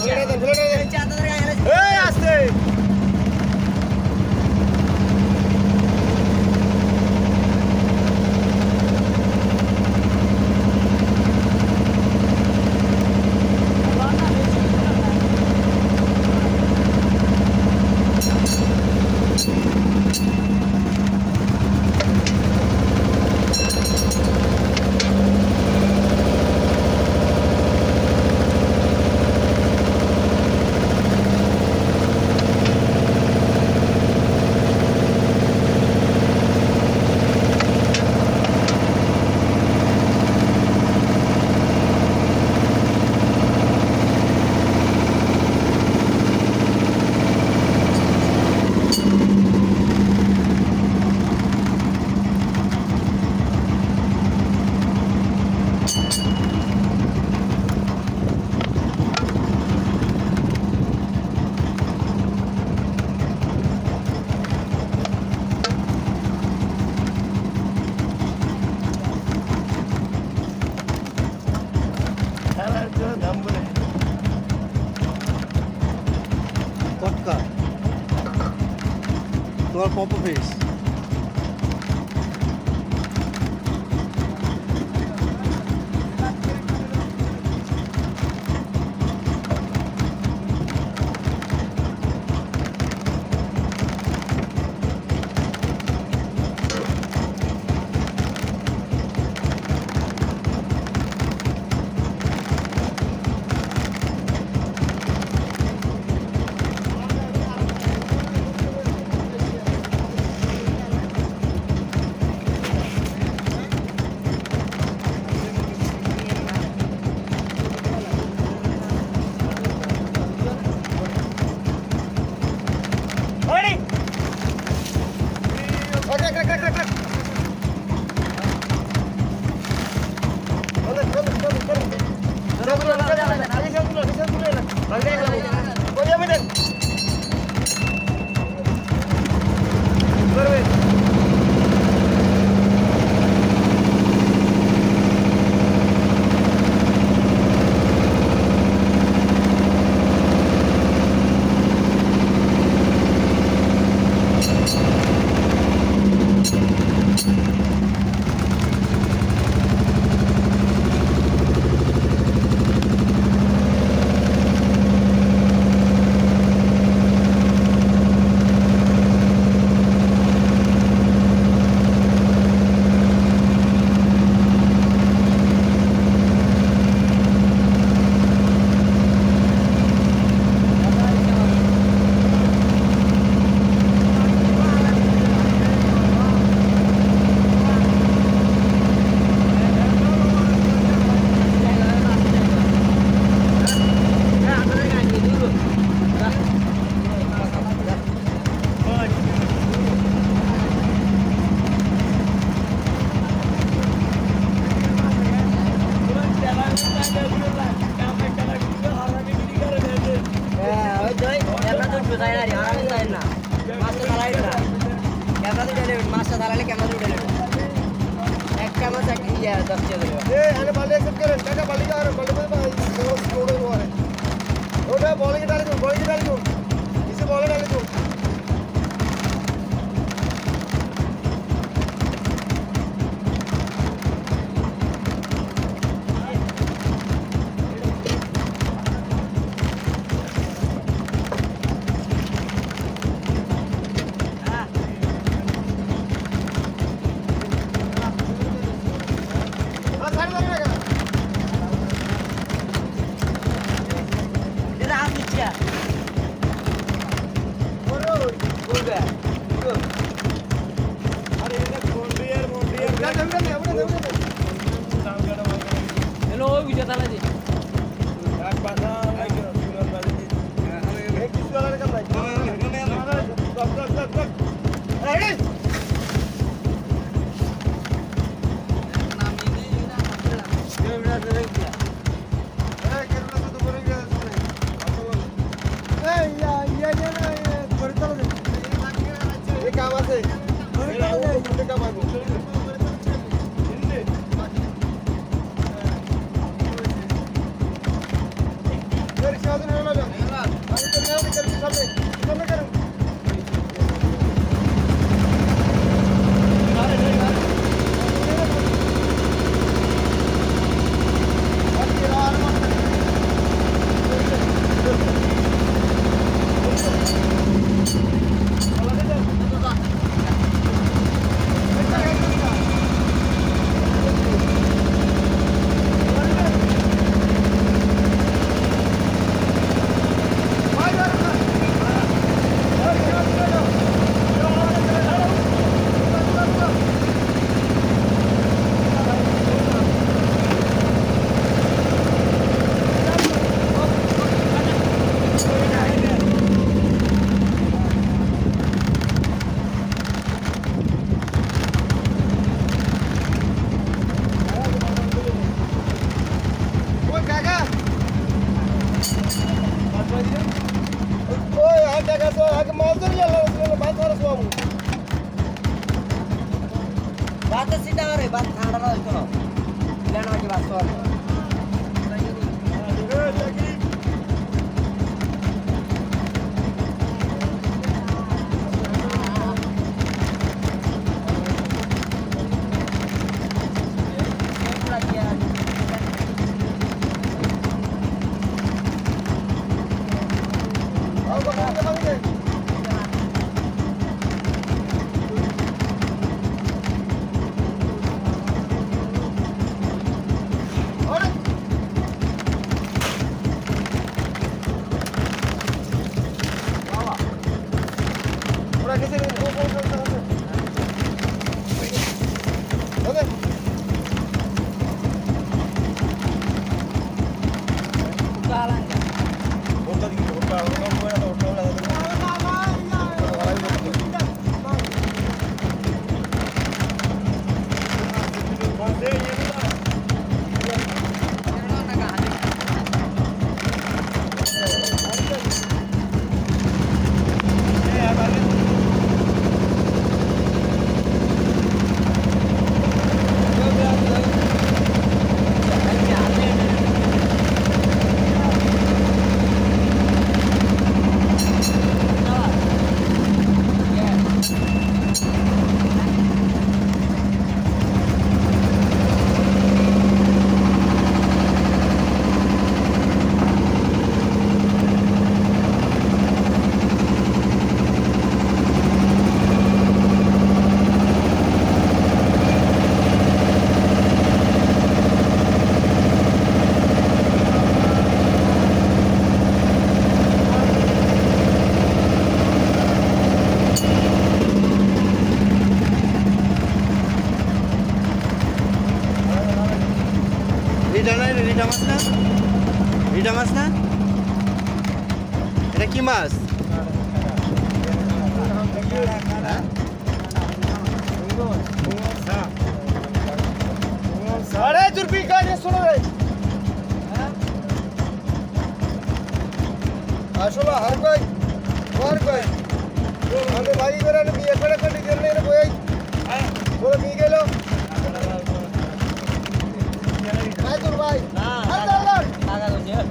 Agora Copa vez. Mas अरे जुर्फी का ये सुनो रे आशोला हर कोई हमें भाई करा ने भी एकड़े कंडी देने ने कोई बोलो मी गेलो काय तुर भाई हां चल काका तो जे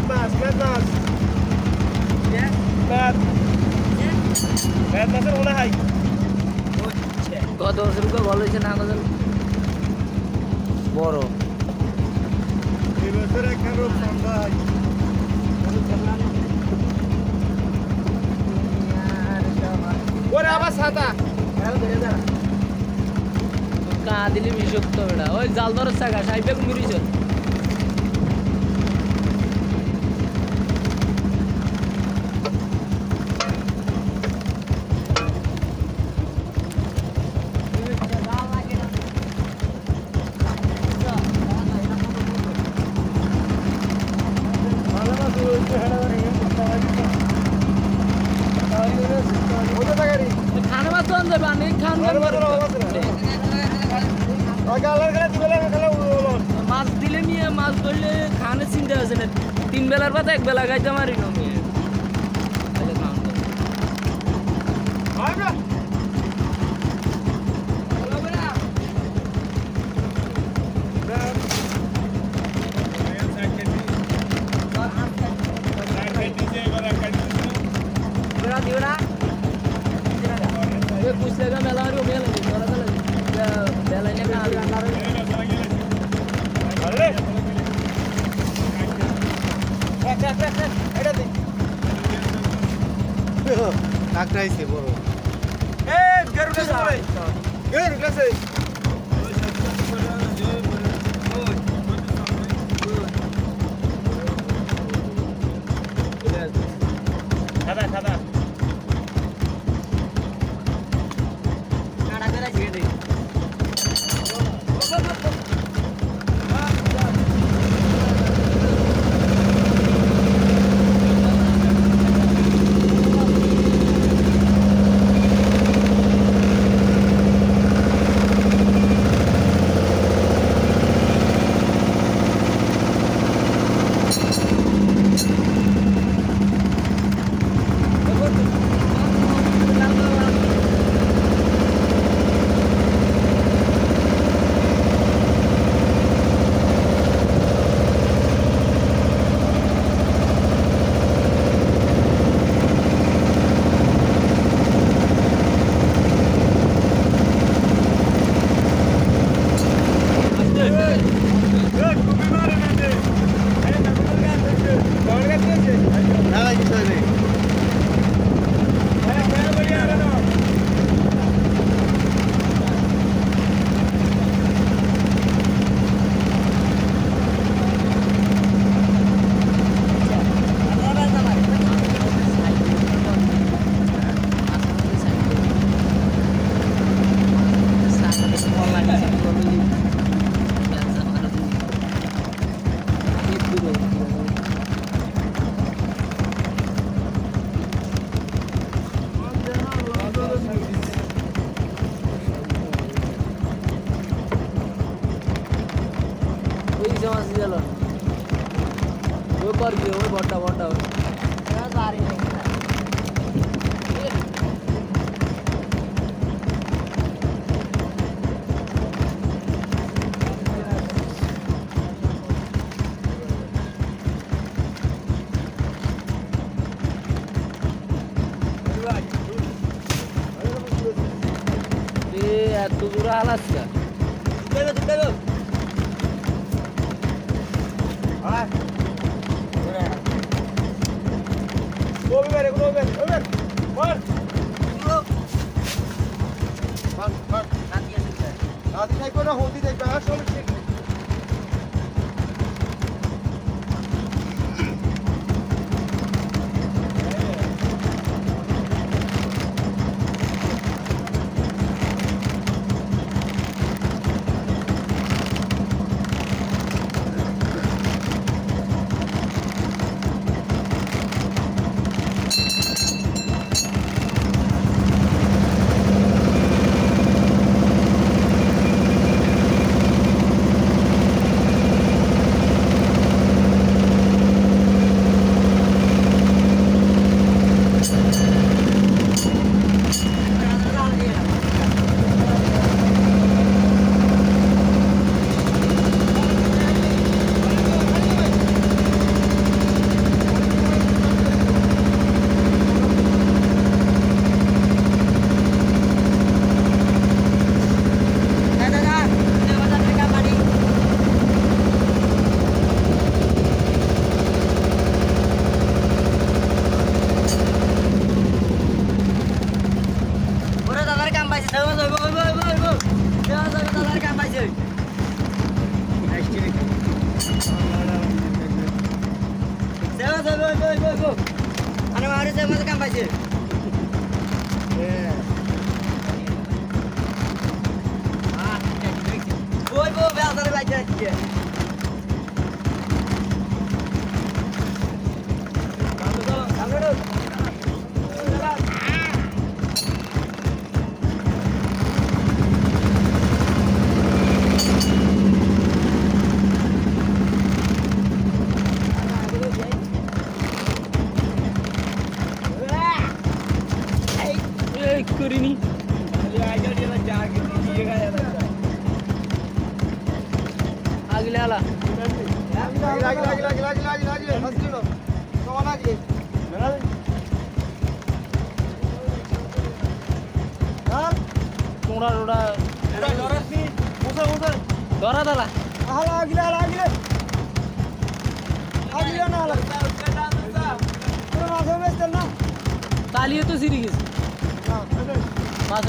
mas. Lihat masuk mulai hai. কত বছর কে ভালো হয়েছে না আমাদের বড় এই বছর একখান রূপ সম্ভাই। ওরে আবার ছাতা। কা দিলি বিষক্ত বেটা ওই জাল ধরার চাকা সাইবেক মুড়িছ ওটা টাকারি। খানা মাছ তো আনতে পানি খান গালার গলা দিবেলা গলা উলো। মাছ দিলে নিয়ে মাছ ধরলে খানে চিন্তা আছে না 3 বেলার ভাত 1 বেলা খাইতে মারি না মেয়ে তাহলে খাওয়া আইবা। বেলা দিও না ये कुछ लगा मेला और मेला नहीं थोड़ा सा बेला ने का আরে এটা দে। কাকড়াইছে বড় এ গরুটা সরে। গরুটা সরে। খাদা काड़ा करा छेड़ दे নালাই কিছু নেই মাছ দিল ওই কর কি ওই বড়টা এত দূর Alaska Nanti saya kena hoti saya kena solusi. আরে মারে যে মাঝে কাম পাইছে ওই গো বেলদারে বাইতে আছে এই করিনি আগলে আলা তোমরা ওরা ধরা দালা তালিয়ে তো সিরি গেছে মাছ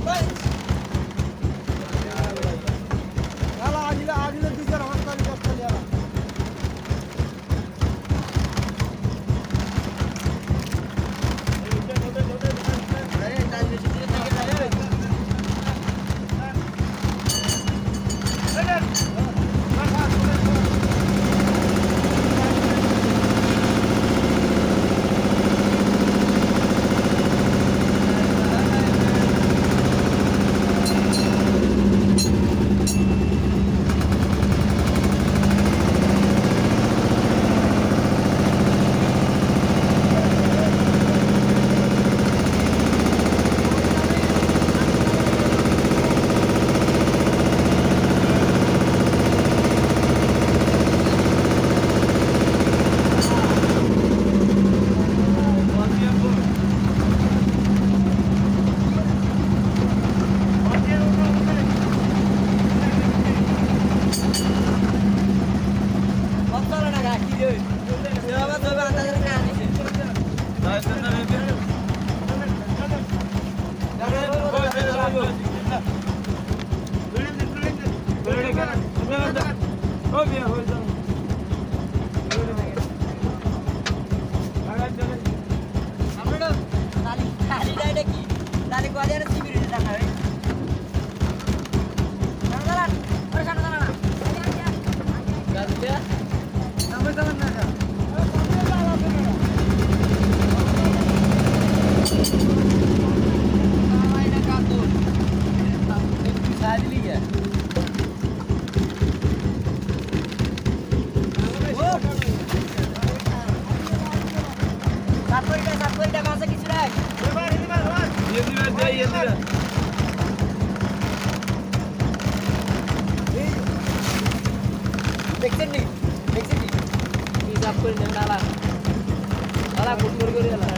দেখছেন নি হিসাব করে নেন ডালা ডালা ফুট করে ডালা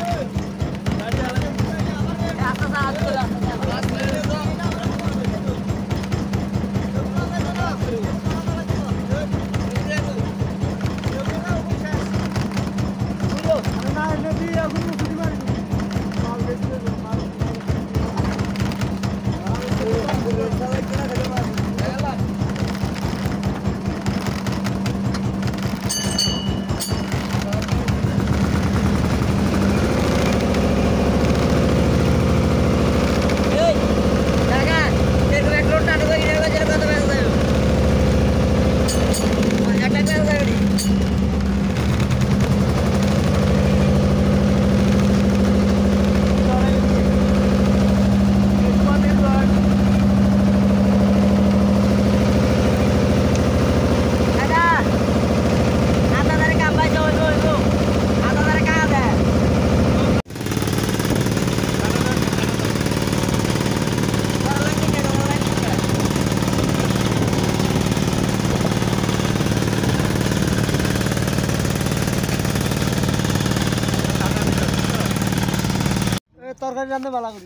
তরকারি রান্না ভালো করি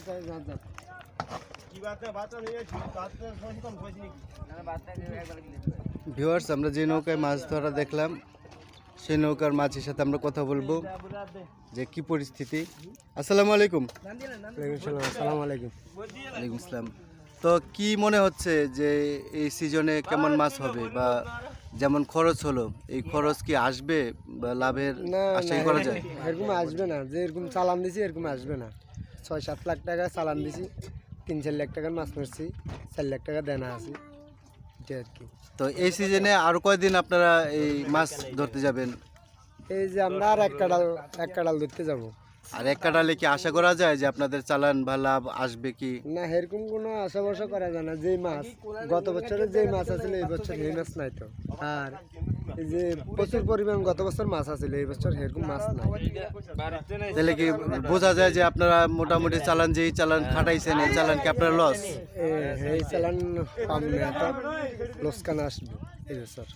ভিউয়ার্স, আমরা যে নৌকায় মাছ ধরা দেখলাম সেই নৌকার মাছের সাথে আমরা কথা বলবো যে কি পরিস্থিতি। আসসালামু আলাইকুম। আসসালামু আলাইকুম। ওয়ালাইকুম আসসালাম। তো কি মনে হচ্ছে যে এই সিজনে কেমন মাছ হবে বা যেমন খরচ হলো, এই খরচ কি আসবে বা লাভের না আশাই করা যায়? এরকম আসবে না, যে এরকম চালান দিছি এরকম আসবে না। 6-7 লাখ টাকা চালান দিছি, 3-4 লাখ টাকার মাছ মারছি, 4 লাখ টাকা দেনা আছে, এটা আর কি। তো এই সিজনে আরো কয়দিন আপনারা এই মাছ ধরতে যাবেন? এই যে আমরা আর এক কাঁড়াল ধরতে যাব। আর এক কাটালে কি আশা করা যায় যে আপনাদের চালান বা লাভ আসবে কি? না, এরকম কোনো আশা ভরসা করা যায় না। যেই মাছ গত বছরে যেই মাছ আছিল এই বছর সেই মাছ নাই তো। আর এই যে প্রচুর পরিমাণ গত বছর মাছ আছিল, এই বছর এরকম মাছ নাই। তাহলে কি বোঝা যায় যে আপনারা মোটামুটি চালান, যেই চালান খাটাইছেন এই চালান কি আপনার লস? এই চালান পাবো না, তো লোকসান আসবে এই বছর।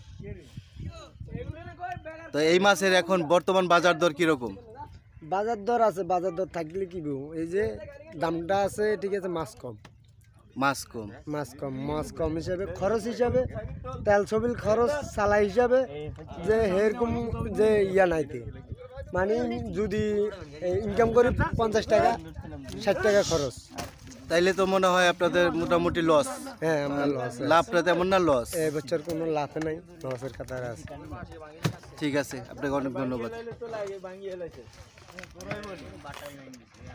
তো এই মাছের এখন বর্তমান বাজার দর কিরকম? বাজার দর আছে, বাজার দর থাকলে কি বলবো, এই যে দামটা আছে ঠিক আছে, মাছ কম। মাছ কম। মাছ কম হিসাবে, খরচ হিসাবে, তেল ছবিল খরচ চালা হিসাবে যে এরকম যে ইয়া নাইতে, মানে যদি ইনকাম করি 50 টাকা 60 টাকা খরচ। তাইলে তো মনে হয় আপনাদের মোটামুটি লস। হ্যাঁ, আমরা লস। লাভটা তেমন না, লস। এবছর কোনো লাভ নাই, লসের কাতার আছে। ঠিক আছে, আপনাকে অনেক ধন্যবাদ।